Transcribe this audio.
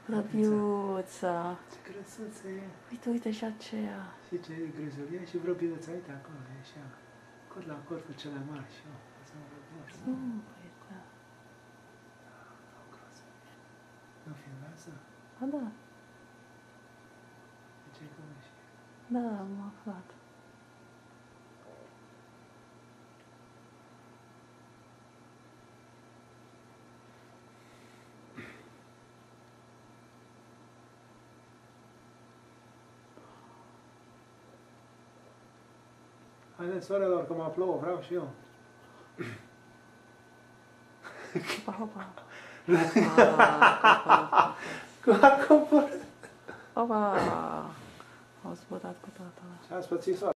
Vrăbiuța. Ce grăsuță e. Uite, uite și aceea. Și ce e grăzulie și vrăbiuța, uite acolo, e și ea. Cort la cort cu cele mari și eu. Asta e vrăbiuță. Păi, da. Nu filmează? Ba da, De ce-i cum și da, am aflat. Haideți, sorelor, că mă plouă, vreau și eu. Hopa, hopa. Cu a coborât. Hopa. Au zburat cu toată. Și ați pățit soare.